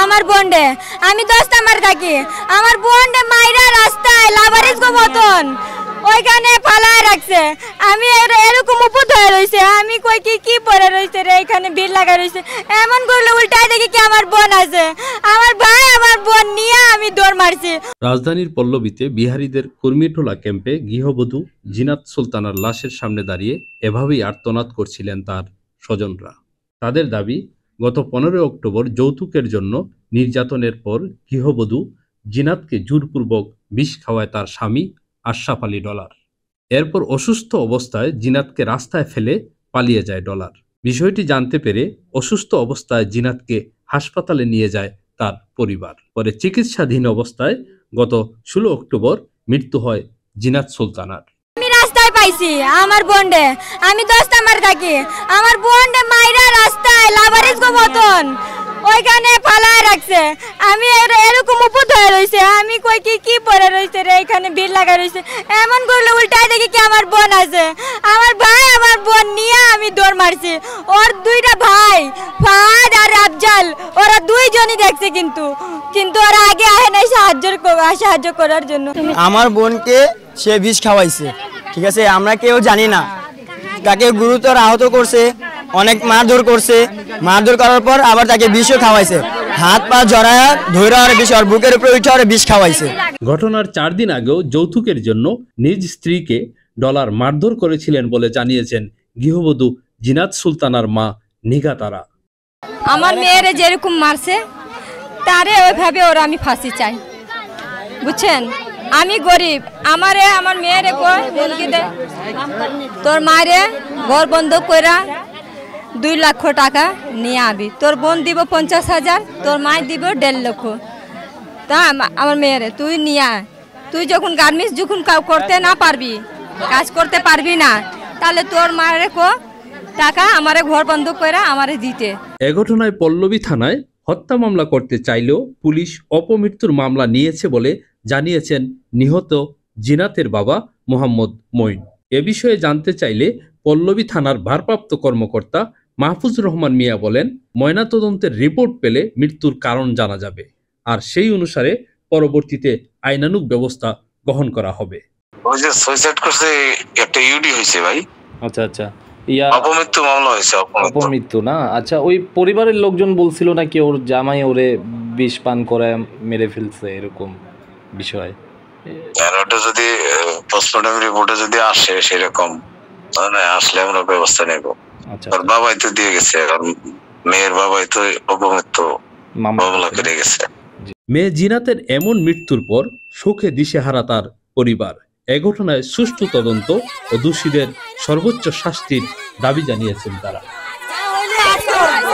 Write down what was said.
আমার বোনডে আমি 10 নাম্বার থাকি আমার বোনডে মাইরা রাস্তায় লাভারিজ গো মতন ওইখানে ফালায় রাখছে আমি এরকম উপর হয়ে রইছে আমি কই কি পরে রইছে রে এখানে ভিড় লাগা রইছে এমন করলে উল্টায় দেখি কি আমার বোন আছে আমার ভাই আমার বোন নিয়ে আমি দৌড় মারছি। রাজধানীর পল্লবীতে বিহারীদের কুর্মিটোলা ক্যাম্পে গৃহবধূ জিনাত সুলতানার লাশের সামনে দাঁড়িয়ে এভাবেই আর্তনাদ করছিলেন তার স্বজনরা। তাদের দাবি, গত 15 অক্টোবর যৌতুকের জন্য নির্যাতনের পর গৃহবধূ জিনাতকে জোরপূর্বক বিষ খাওয়ায় তার স্বামী আশরাফ আলী ডলার। এরপর অসুস্থ অবস্থায় জিনাতকে রাস্তায় ফেলে পালিয়ে যায় ডলার। বিষয়টি জানতে পেরে অসুস্থ অবস্থায় জিনাতকে হাসপাতালে নিয়ে যায় তার পরিবার। পরে চিকিৎসাধীন অবস্থায় গত 16 অক্টোবর মৃত্যু হয় জিনাত সুলতানার। আমি রাস্তায় পাইছি আমার বোনডে আমি 10 নাম্বার থাকি আমার বোনডে মাইরা রাস্তায় লাভারিজ গো মতন ওইখানে ফালায় রাখছে আমি এরকম উপর হয়ে রইছে আমি কই কি পরে রইছে রে এখানে ভিড় লাগা রইছে এমন করলে উল্টায় দেখি কি আমার বোন আছে আমার ভাই আমার বোন নিয়ে আমি দৌড় মারছি। ওর দুইটা ভাই ফাহাদ আর আফজাল ওরা দুইজনই দেখছে কিন্তু ওরা আগে আহে নাই সাহায্য করার জন্য। আমার বোনকে সে বিষ খাওয়াইছে, ঠিক আছে, আমরা কেউ জানি না, তাকে গুরুতর আহত করছে, অনেক মারধর করছে, মারধর করার পর আবার তাকে বিষও খাওয়াইছে, হাত পা জড়ায়া ধরে আর বিষ আর বুকের উপরে উঠে আর বিষ খাওয়াইছে। ঘটনার 4 দিন আগেও যৌতুকের জন্য নিজ স্ত্রীকে ডলার মারধর করেছিলেন বলে জানিয়েছেন গৃহবধূ জিনাত সুলতানার মা নিঘা তারা। আমার মেয়েরে যেরকম মারছে তারে ওইভাবে ওরা আমি ফাঁসি চাই, বুঝছেন। আমি গরিব, আমার মেয়েরে কয় বলকি দে তোর মায়েরে ঘর বন্ধ কইরা 2 লাখ টাকা নিয়ে আবি, তোর বোন দিব 50,000, তোর মায় দিব 1.5 লক্ষ। তা আমার মেয়েরে তুই নিয়ে তুই যখন গার্মেন্টস যখন করতে না পারবি, কাজ করতে পারবি না, তাহলে তোর মায়েরে কো টাকা আমারে ঘর বন্ধ কইরা আমারে দিতে। এ ঘটনায় পল্লবী থানায় হত্যা মামলা করতে চাইলেও পুলিশ অপমৃত্যুর মামলা নিয়েছে বলে জানিয়েছেন নিহত জিনাতের বাবা মোহাম্মদ মঈন। এ বিষয়ে জানতে চাইলে পল্লবী থানার ভারপ্রাপ্ত কর্মকর্তা মাহফুজুর রহমান মিয়া বলেন, ময়নাতদন্তের রিপোর্ট পেলে মৃত্যুর কারণ জানা যাবে, আর সেই অনুসারে পরবর্তীতে আইনানুগ ব্যবস্থা গ্রহণ করা হবে। ওই যে সুইসাইড করছে একটা ইউডি হইছে ভাই। আচ্ছা আচ্ছা, অপমৃত্যু মামলা হয়েছে। অপমৃত্যু না? আচ্ছা, ওই পরিবারের লোকজন বলছিল নাকি ওর জামাই ওরে বিষ পান করে মেরে ফেলছে, এরকম বিষয়। আর ওটা যদি পোস্টমর্টম রিপোর্টে যদি আসে সেরকম, তাহলে আসলে আমরা ব্যবস্থা নেব। আচ্ছা, ওর বাবাই তো দিয়ে গেছে, আর মেয়ের বাবাই তো অপমৃত্যু মামলা করে গেছে। মেয়ে জিনাতের এমন মৃত্যুর পর শোকে দিশেহারা তার পরিবার। এ ঘটনায় সুষ্ঠু তদন্ত ও দোষীদের সর্বোচ্চ শাস্তির দাবি জানিয়েছেন তারা।